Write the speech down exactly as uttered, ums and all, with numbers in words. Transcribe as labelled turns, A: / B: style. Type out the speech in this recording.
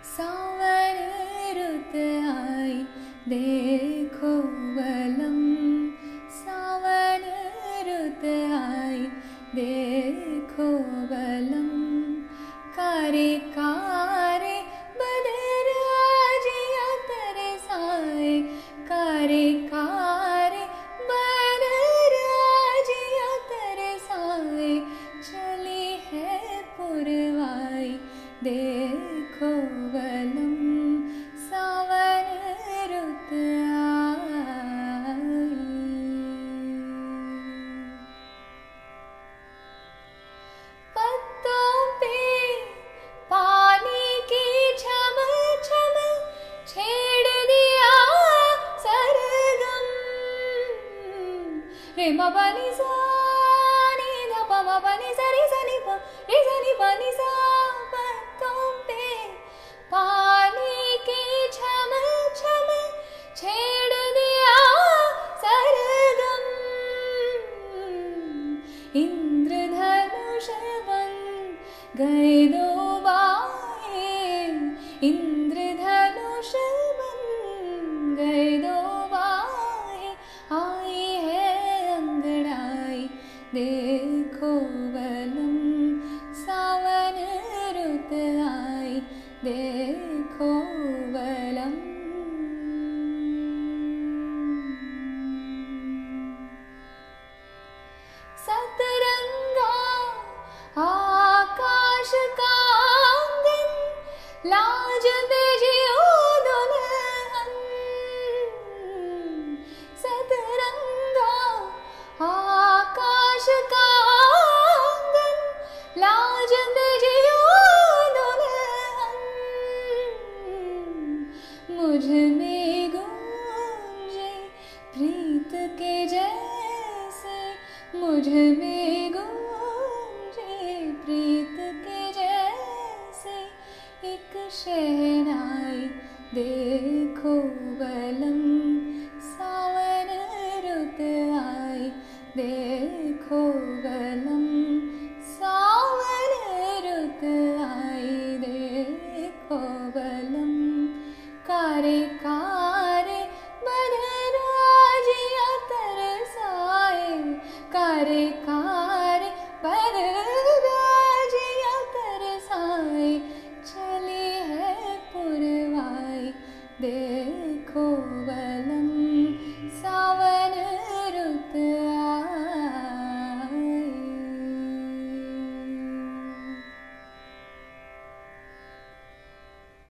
A: सावन रुत आई देखो बलम, सावन रुत आई देखो बलम। कारे कारे बदर आजिया तरसाए, कारे कारे बदर आजिया तरसाए। चली है पुरवाई देखो बलम, सावन रुत आई। पत्तों पे पानी की छम छम छेड़ दिया सरगम। रे म प नि सा नि ध प म प नि सा रे सा नि प रे सा नि प नि सा। पत्तों पे पानी की छम छम छेड़ दिया सरगम। इंद्रधनुष बन गए दो बाएं, इंद्रधनुष बन गए दो बाएं। आई है अंगड़ाई देखो बलम, सावन रुत आई देखो बलम। सतरंगा आकाश का आंगन, लाज बेजियो दुल्हन। सतरंगा आकाश का आंगन, लाज बेजियो दुल्हन। मुझ में गूंजे प्रीत के जैसे, मुझ में गूंजे प्रीत के जैसे। एक शहनाई देखो बलम, सावन रुत आई देखो बलम, सावन रुत आई देखो बलम। कारे कारे बदर आजिया तरसाए, कारे कारे बदर आजिया तरसाए। चली है पुरवाई देखो बलम।